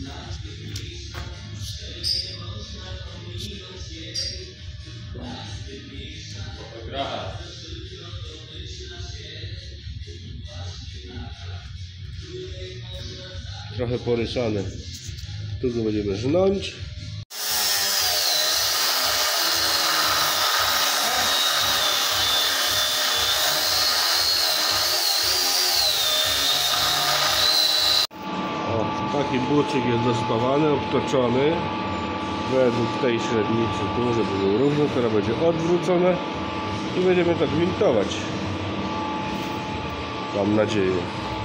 Trochę porysane. Tu go będziemy żnąć. Taki buczyk jest dospawany, obtoczony według tej średnicy tu, żeby był równo. Teraz będzie odwrócone i będziemy to gwintować. Mam nadzieję.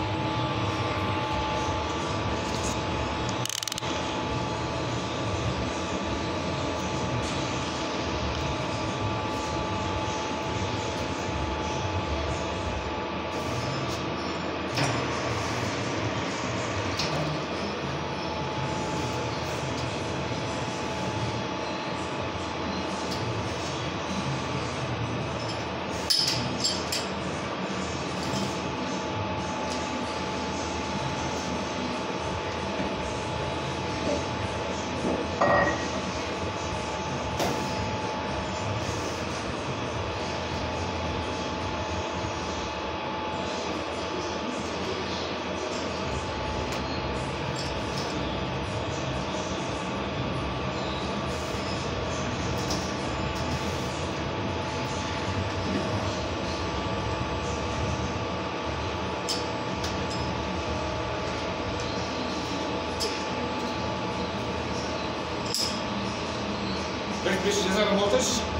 Bierzesz się za robotę?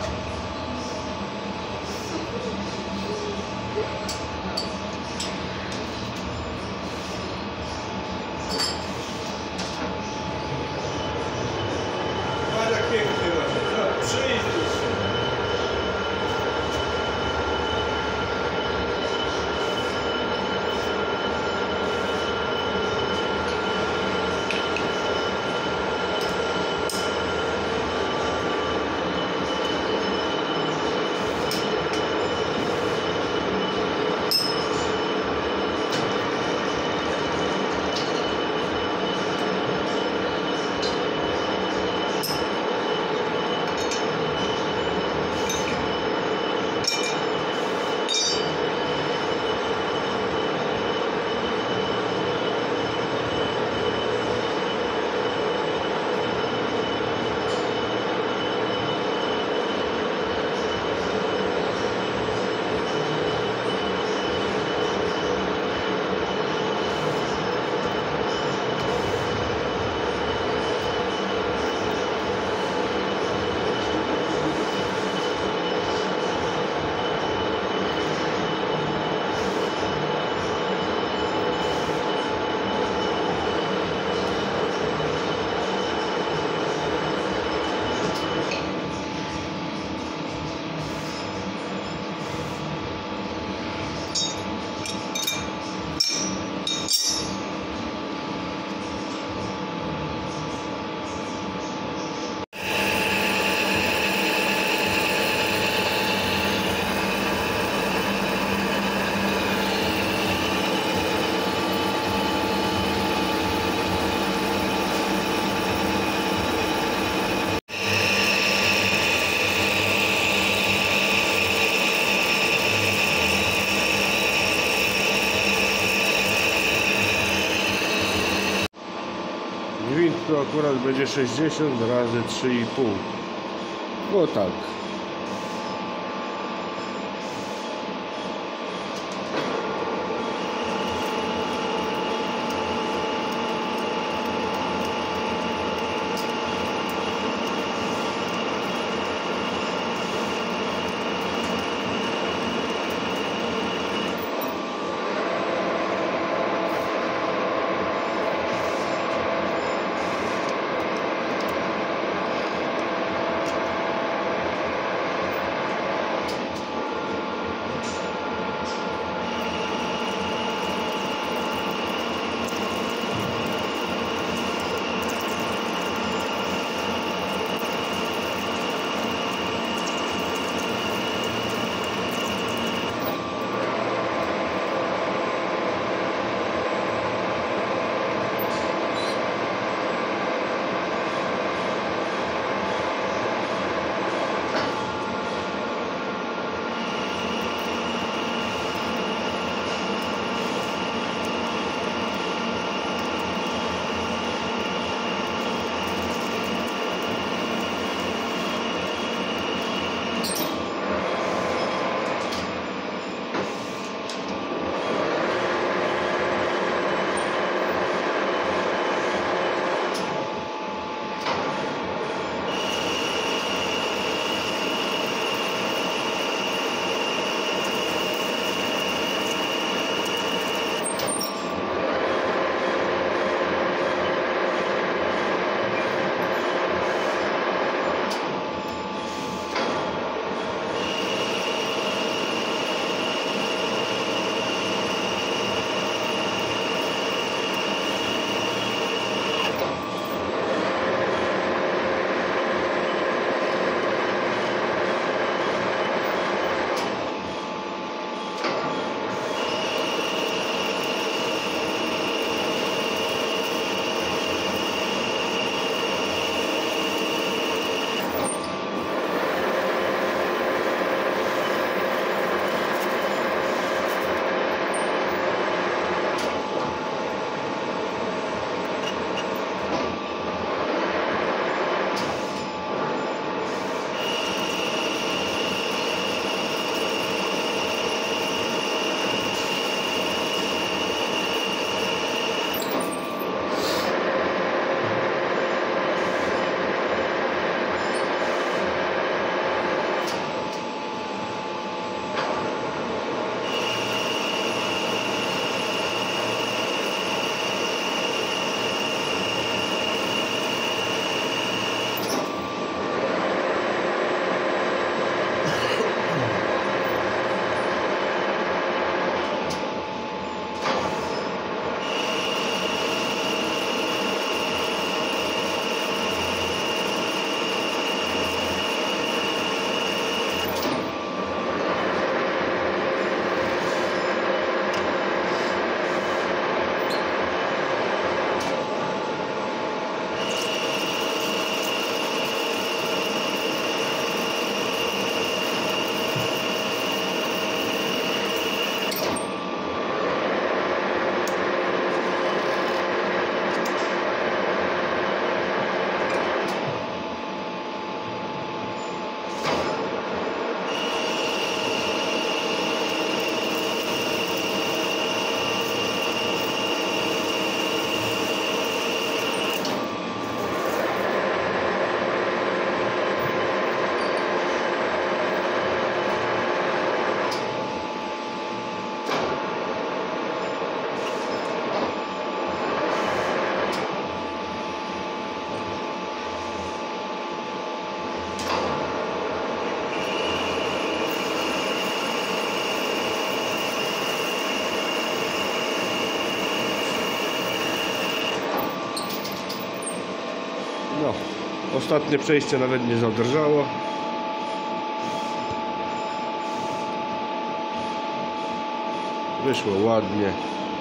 A jak pięknie właśnie. Przyjdź. Gwint to akurat będzie 60 razy 3,5. Bo tak. No, ostatnie przejście nawet nie zadrżało. Wyszło ładnie.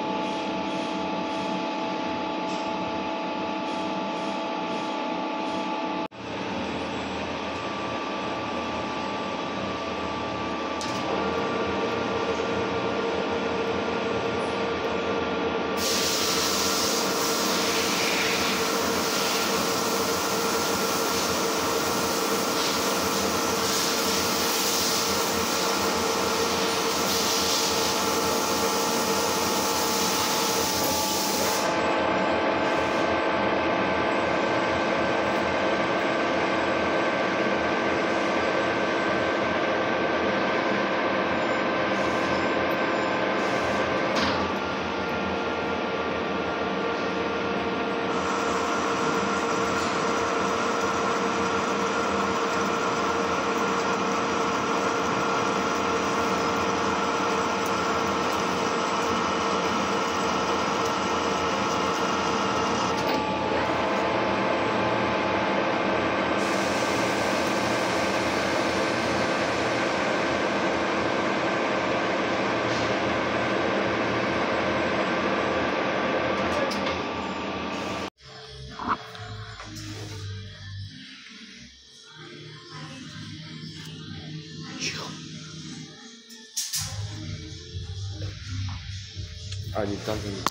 Ani tak, ani...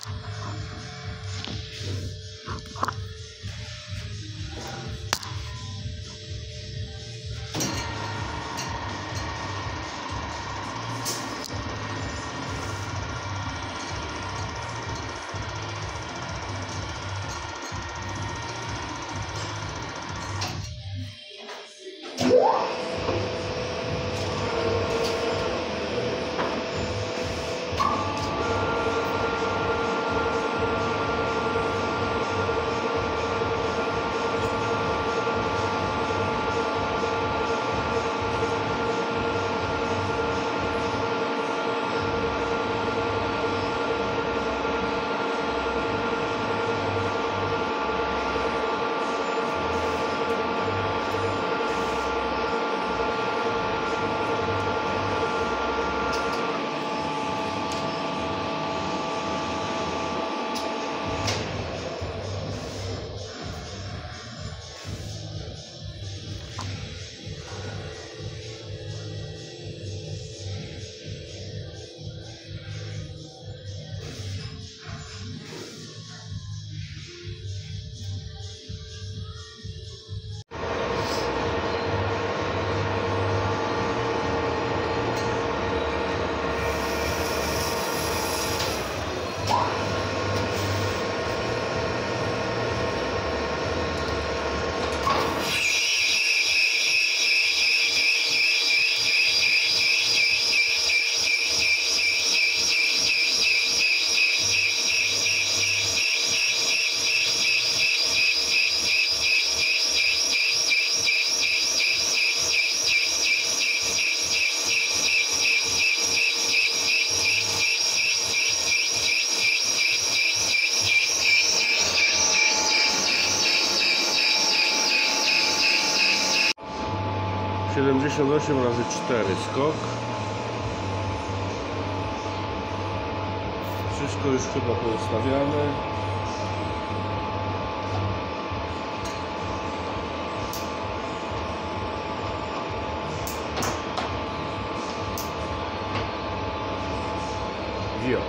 ...78 razy 4 skok. Wszystko już chyba poustawiane. Wio.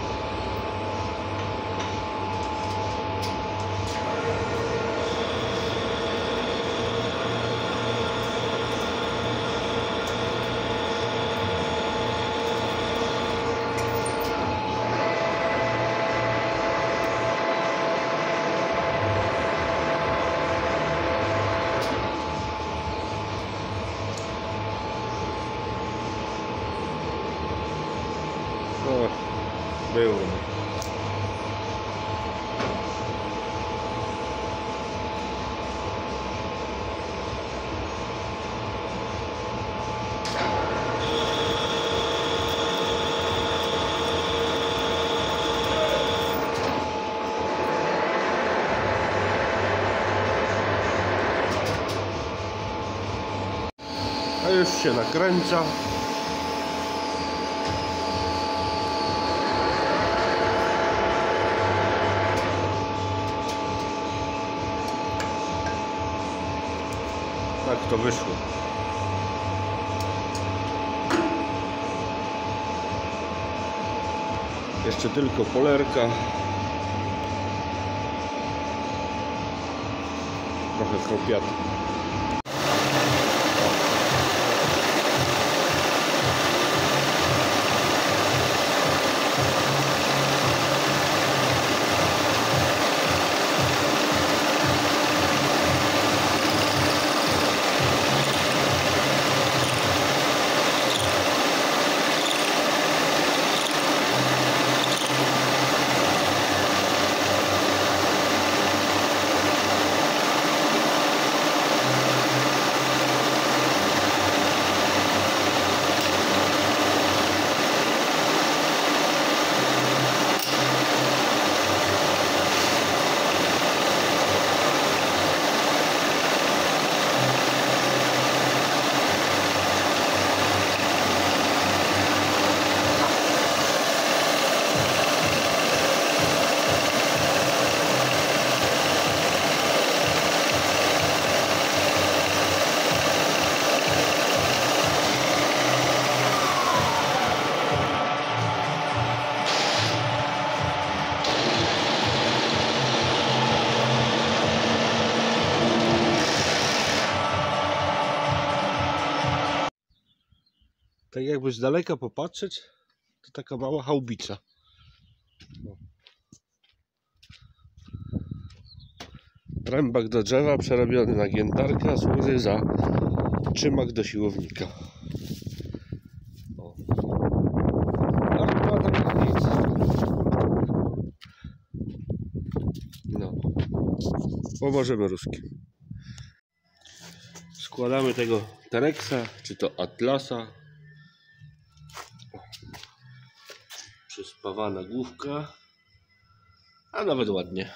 No, było. już się nakręca. Tak to wyszło. Jeszcze tylko polerka. Trochę kropiatu. Tak jakby z daleka popatrzeć, to taka mała chałbica. Rębak do drzewa przerobiony na giętarkę, a służy za trzymak do siłownika. O. Ale potem nic. No. Pomożemy ruskim. Składamy tego Terexa, czy to Atlasa. Przyspawana główka, a nawet ładnie.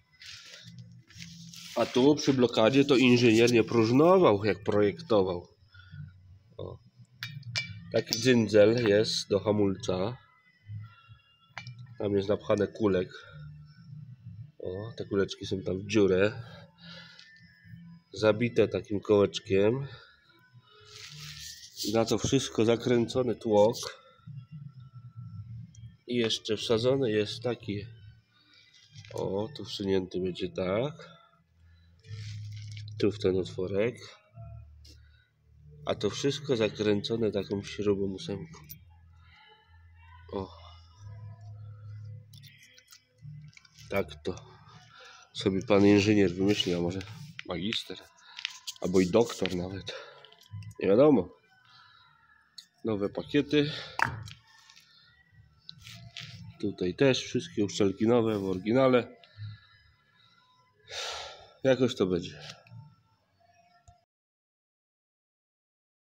A tu przy blokadzie to inżynier nie próżnował, jak projektował. O. Taki dzyndzel jest do hamulca. Tam jest napchane kulek. O, te kuleczki są tam w dziurę. Zabite takim kołeczkiem. I na to wszystko zakręcony tłok. I jeszcze wsadzony jest taki, o, tu wsunięty będzie tak, tu w ten otworek, a to wszystko zakręcone taką śrubą ósemką. O, tak to sobie pan inżynier wymyślił, a może magister, albo i doktor nawet, nie wiadomo. Nowe pakiety. Tutaj też wszystkie uszczelki nowe w oryginale. Jakoś to będzie.